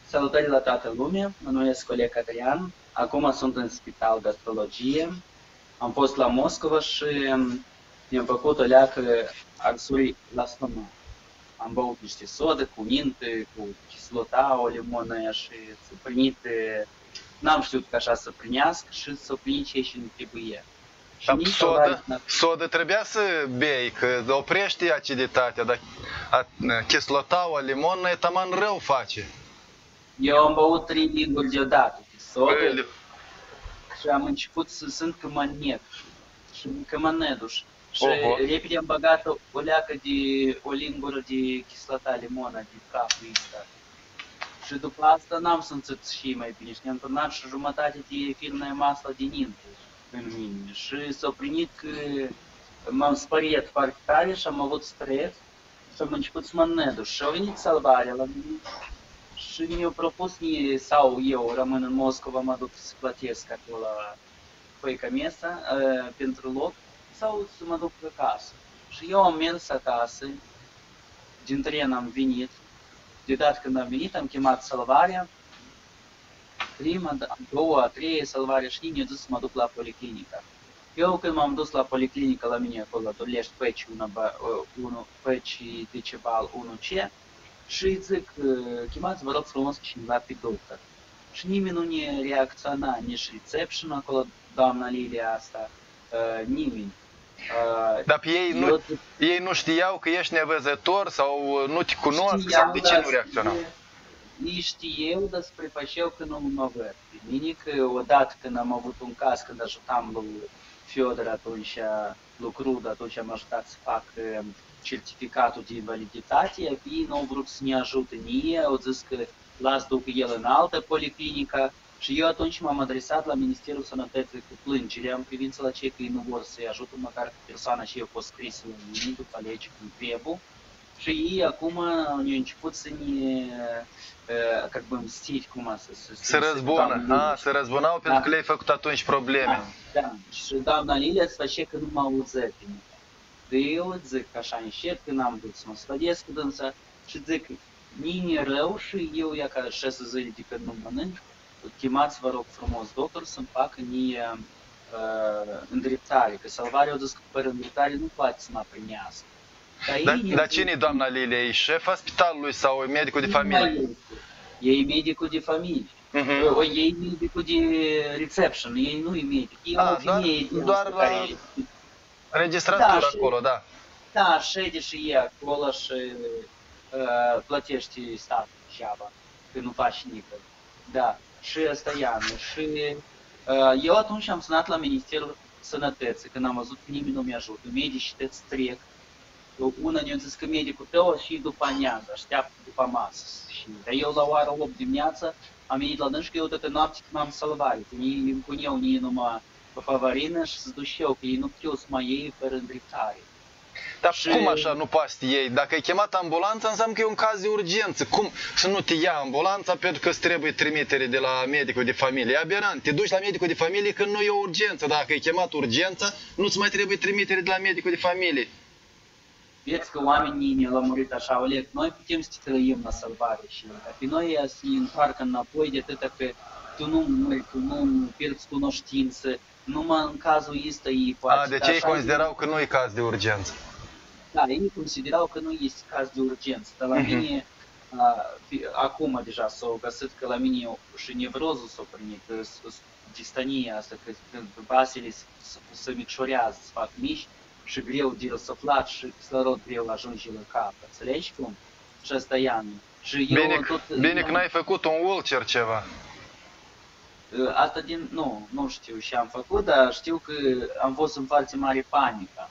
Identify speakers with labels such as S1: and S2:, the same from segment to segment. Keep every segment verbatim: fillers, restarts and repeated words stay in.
S1: Salutări la toată lumea, mă numesc Oleg Adrian, acum sunt în spital de astrologie, am fost la Moscova și mi-am făcut o leacă arsuri la stomac. Am băut niște sodă cu minte, cu chislota, o limonă și s-a primit, n-am știut că așa să primească și s-a primit ce și nu trebuie.
S2: Dar sodă, sodă trebuia să bei, că oprește aciditatea, dar chislota, o limonă, e taman rău face.
S1: Eu am băut trei linguri deodată de sodă și am început să sunt cămănet și cămăneduș. Și repede am băgat o, o leacă de, o lingură de chislota limonă, de praful ăsta. Și după asta n-am simțit și mai bine și ne-am turnat și jumătate de firmă masă din ninte în mine. Și s-a primit că m-am spăriet foarte tare și am avut stres și am început să mă neduș. Și a venit salvarea la mine. Și mi-au propus mie, sau eu rămân în Moscova, mă duc să plătesc acolo Foica Mesa uh, pentru loc, sau să mă duc acasă. Și eu am mers acasă, din tren am venit, deodată când am venit am chemat salvarea, prima, a doua, a treia salvare și mi-a zis să mă duc la policlinică. Eu când m-am dus la policlinică la mine acolo, Dolești Peci, Peci Decebal unu C, și îi zic, chemați, vă rog frumos, cineva pe doctor. Și nimeni nu ne reacționa, nici reception acolo, doamna Lilia asta, uh, nimeni. Uh,
S2: Dar ei nu, zic, ei nu știau că ești nevăzător sau nu te cunosc, sau de ce nu reacționau?
S1: Ei știau despre pășeu că nu mă văd. Pe mine că odată când am avut un caz, când ajutam lui Fiodor atunci, lucru, atunci am ajutat să fac certificatul de invaliditate, ei nu au vrut să ne ajute nie, au zis că las duc el în altă policlinică și eu atunci m-am adresat la Ministerul Sănătății cu plângere în privința la cei că ei nu vor să-i ajută, măcar că persoana și eu a fost scrisă la mine după lege cum trebuie. Și ei acum au început să ne, как бы, mstiți, cum să...
S2: Să, să răzbună, a, să răzbunau pentru că le-ai făcut atunci probleme.
S1: Da, da. Și doamna Lilia îți face că nu mă auză pe mine. De eu zic așa încet, când am vrut să mă sfădesc cu dânsa și zic, mine rău și eu, ia ca șase zile de când nu mănânc, chemați, vă rog frumos, doctor, să-mi facă mie uh, îndreptare, că salvarea au zis că fără îndreptare nu poate să mă primească.
S2: Dar da, cine e doamna Lilia? E șefa spitalului sau e medicul de familie?
S1: E medicul de familie. Uh-huh. E medicul de reception, ei nu e medic. E
S2: A,
S1: o femeie
S2: doar, doar la
S1: care...
S2: registratură
S1: da,
S2: acolo, da.
S1: Da, șede și e acolo și uh, plătește statul ceaba, că nu faci nicăieri. Da, și asta e anul. Și uh, eu atunci am sunat la Ministerul Sănătății, când am văzut că nimeni nu mi ajută. Medicii te-ți trec. Una ne-a zis că medicul tău și după amiază, așteaptă după masă. Și, dar eu la ora opt dimineața am venit la dâns că eu toată noapte m-am salvat. Ei îmi puneau nie numai pe favorină și să duc eu, că ei nu puteau să mă iei fără îndreptare.
S2: Dar
S1: și...
S2: cum așa nu poți să iei? Dacă ai chemat ambulanța, înseamnă că e un caz de urgență. Cum să nu te ia ambulanța pentru că îți trebuie trimitere de la medicul de familie? E aberant. Te duci la medicul de familie când nu e o urgență. Dacă ai chemat urgență, nu-ți mai trebuie trimitere de la medicul de familie.
S1: Vezi că oamenii ne l-au murit așa, Oleg, noi putem să te trăim la salvare și pe noi să ne întoarcă înapoi de atâta că tu nu mori, tu nu pierzi cunoștință, numai în cazul ăsta ei poate.
S2: A, deci ei considerau că nu e caz de urgență.
S1: Da, ei considerau că nu este caz de urgență, dar la uh-huh. mine, a, acum deja s-au găsit că la mine și nevrozul s-a primit, distania asta, că vasele se micșorează, se fac mici, și greu de răsuflat și kislorod greu ajunge la cap. Înțelegi cum? Și asta e anul. Și
S2: bine
S1: eu tot,
S2: bine că n-ai făcut un Walker ceva.
S1: Asta din... Nu, nu știu ce am făcut, dar știu că am fost în foarte mare panică.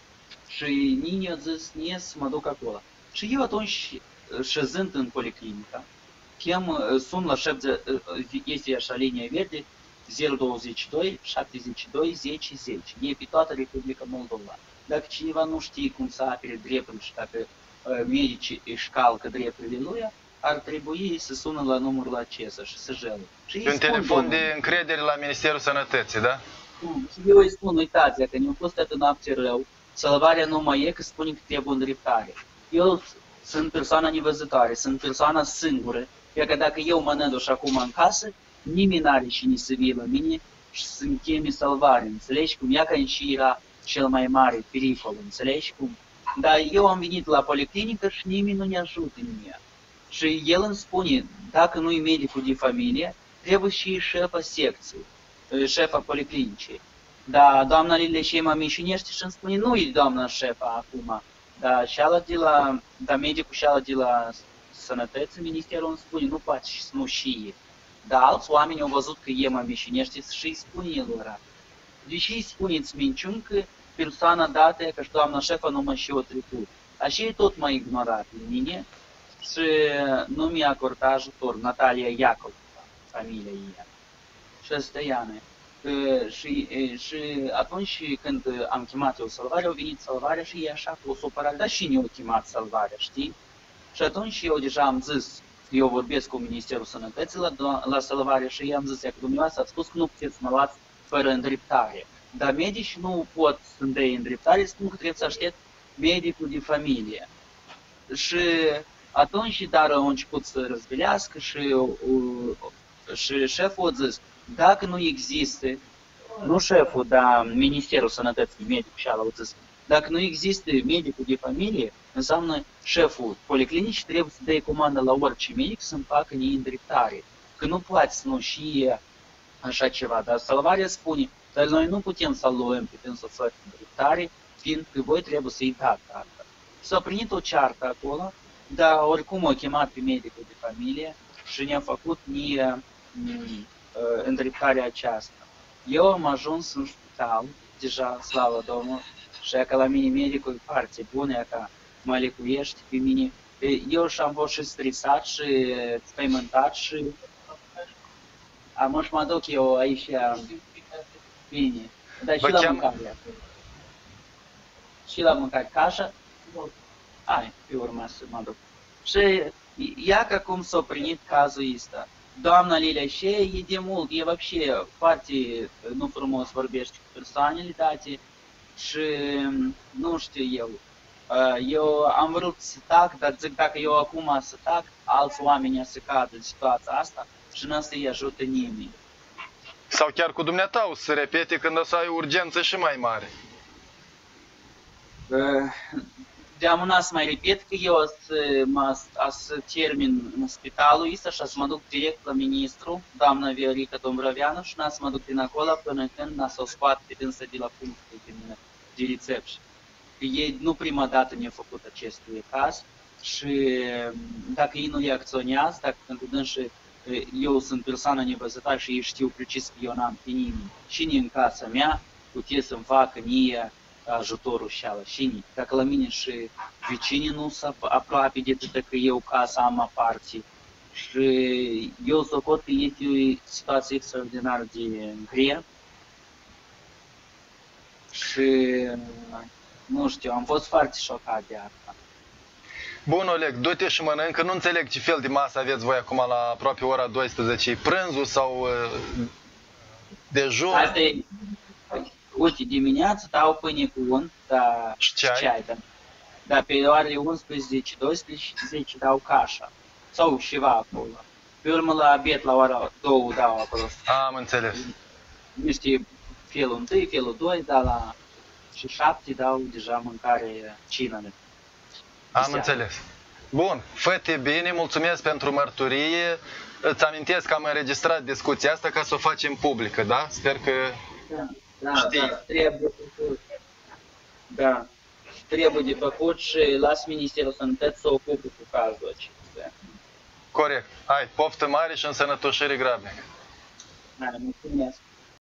S1: Și Nini a zis, nie, să mă duc acolo. Și eu atunci, șezând în policlinică, chem, sun la șef de... Este așa linia verde, zero douăzeci și doi șaptezeci și doi zece zece. E pe toată Republica Moldova. Dacă cineva nu știe cum să apere dreptul și dacă uh, medicii își calcă drepturile lui, ar trebui să sună la numărul acesta și să jele. Și
S2: un telefon de încredere la Ministerul Sănătății, da?
S1: Și eu îi spun, uitați, dacă ne-a fost atât noapte rău, salvarea nu mai e, că spune că trebuie îndreptare. Eu sunt persoana nevăzătoare, sunt persoana singură, iar că dacă eu mă năduș acum în casă, nimeni n-are cine să vie la mine și să-mi cheme salvare, înțelegi cum? Ea că și era cel mai mare pericol, înțelegi cum? Dar eu am venit la policlinică și nimeni nu ne ajută nimeni. Și el îmi spune, dacă nu e medicul de familie, trebuie și șefa secției, șefa policlinicii. Dar doamna Lileșei mă mișinește și îmi spune, nu e doamna șefa acum. Dar șeala de la, dar medicul șeala de la sănătății, ministerul îmi spune, nu poate și nu știe. Dar alți oameni au văzut că e mă mișinește și îi spune el ăla. Deși îi spuneți minciuni că persoana dată, că și doamna șefa nu mă și o trecut. Așa e tot m-a ignorat în mine și nu mi-a acordat ajutor. Natalia Iacov, familia ei. Și ăsta Iana. Și, și atunci când am chemat eu salvarea, au venit salvarea și e așa că o supărat, dar și ne-au chemat salvarea, știi? Și atunci eu deja am zis, eu vorbesc cu Ministerul Sănătății la, la salvare și i-am zis că dumneavoastră ați spus că nu puteți să mă luați fără îndreptare. Dar medicii nu pot să-mi dea îndreptare, spun că trebuie să aștept medicul de familie. Și atunci dar au început să răzbelească și, și șeful a zis, dacă nu există, nu șeful, dar Ministerul Sănătății, medicul și ala au zis, dacă nu există medicul de familie, înseamnă șeful policlinici trebuie să dea comandă la orice medic să-mi facă neîndreptare. Că nu poate să nu știe așa ceva, dar salvarea spune, dar noi nu putem să luăm pe dânsul fără îndreptare, fiindcă voi trebuie să-i dați asta. S-a primit o ceartă acolo, dar oricum au chemat pe medicul de familie și ne-a făcut mie îndreptarea aceasta. Eu am ajuns în spital, deja, slavă Domnului, și că la mine medicul e foarte bun, e că mă lecuiește pe mine. Eu și-am fost și stresat și spăimântat și am și mă duc eu aici bine. Dar și la mâncare. Și la mâncare cașa. Hai, pe urmă să mă duc. Și ia că cum s-a primit cazul ăsta. Doamna Lileșei e de mult, e вообще foarte nu frumos vorbește cu persoanele date și nu știu eu. Eu am vrut să tac, dar zic dacă eu acum să tac, alți oameni să cadă în situația asta și nu să-i ajută nimeni.
S2: Sau chiar cu dumneata o să repete când o să ai urgență și mai mare.
S1: De-am una să mai repet că eu o să, mă, o să termin în spitalul ăsta și o să mă duc direct la ministru, doamna Viorica Dombrăveanu, și n-o să mă duc din acolo până când n-o să o scoat pe dânsă de la punctul de recepție. Ei nu prima dată ne-au făcut acest caz și dacă ei nu reacționează, dacă pentru dânsă eu sunt persoană nevăzătoare și ei știu precis că eu n-am pe nimeni, cine în casa mea putea să-mi facă mie ajutorul și ala și dacă la mine și vecinii nu sunt aproape de atât că eu casa am aparte și eu socot că este o situație extraordinar de grea și nu știu, am fost foarte șocat de asta.
S2: Bun, Oleg, du-te și mănâncă, nu înțeleg ce fel de masă aveți voi acum la aproape ora douăsprezece, prânzul sau dejun?
S1: Asta e, uite, dimineața dau pâine cu unt, dar
S2: și ceai, ceai
S1: da. Dar pe orele unsprezece douăsprezece dau cașa sau ceva acolo. Pe urmă la abet la ora două dau acolo.
S2: Am înțeles.
S1: Niște felul întâi, felul doi, dar la și șapte dau deja mâncare cină.
S2: Am înțeles. Bun, fă-te bine, mulțumesc pentru mărturie. Îți amintesc că am înregistrat discuția asta ca să o facem publică, da? Sper că
S1: da, da, știi. Da, trebuie făcut. Da, trebuie de făcut și las Ministerul Sănătății să ocupe cu cazul acesta.
S2: Corect. Hai, poftă mare și însănătoșire grabnică.
S1: Hai, mulțumesc.